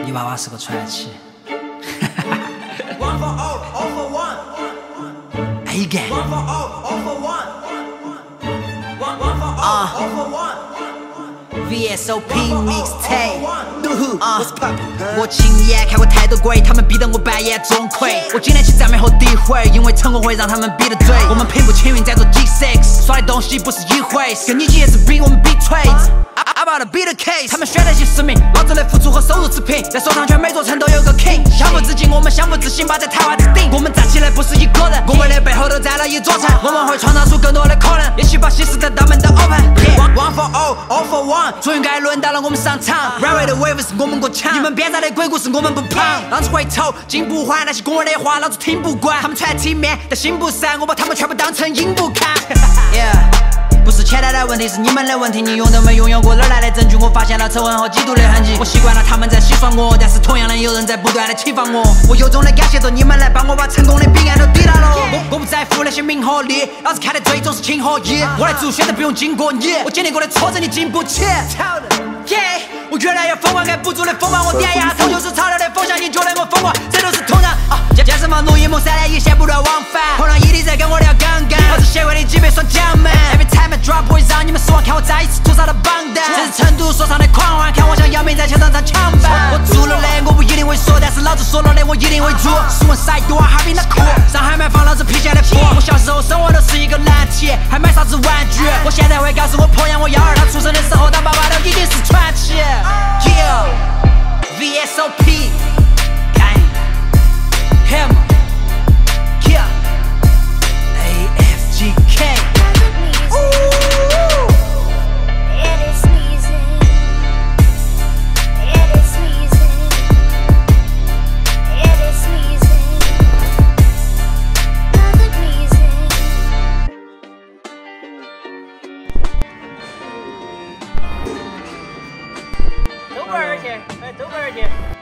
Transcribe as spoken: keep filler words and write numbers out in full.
你爸爸是个传奇。A gang。啊 V S O P MIXTAPE。啊，我亲眼看过太多鬼，他们逼得我半夜钟馗。我经得起赞美和诋毁，因为成功会让他们闭了嘴。我们平步青云在做 G six， 耍的东西不是一回事，跟你急也是逼我们 betrayed。I about to be the case， 他们选择性失明，老子的付出和收入持平，在首长圈每座城都有个 king。相不自禁，我们相不自信，把这台湾之顶。我们站起来不是一个人，我们的背后都站了一座城。我们会创造出更多的可能，一起把新时代大门都 open。One for all, all for one， 终于该轮到了我们上场。Runway 的 wave 是我们过强，你们编造的鬼故事我们不旁。老子回头金不换，那些公人的话老子听不惯。他们传体面，但心不善，我把他们全部当成硬不看。Yeah。不是钱袋的问题，是你们的问题。你用都没拥有过，哪来的证据？我发现了仇恨和嫉妒的痕迹。我习惯了他们在戏耍我，但是同样的有人在不断的提防我。我由衷的感谢着你们来帮我把成功的彼岸都抵达了。我我不在乎那些名和利，老子看的最重是情和义。我来做选择不用经过你，我经历过的挫折你经不起。Yeah， 我越来越疯狂，按不住的疯狂，我点压头就是潮流的风向，你觉得我疯狂，这都是通常。啊，健身房录一梦三连一线不断往返，后浪一定在跟我聊杠杆，老子协会的级别双将们。Every time I drop 会让你们失望，看我再一次屠杀的榜单。这是成都说唱的狂欢，看我像姚明在球场上抢板。我做了的我不一定会说，但是老子说了的我一定会做。Suicide door，哈尔滨的酷，上海买房老子披肩的破。我小时候生活都是一个难题，还买啥子玩具？我现在会告诉我婆养我幺儿，他出生的时候当爸爸都已经是传奇。Yeah， V S O P， 干 ，Him， Yeah， A F G K。 走过儿去，哎，走过儿去。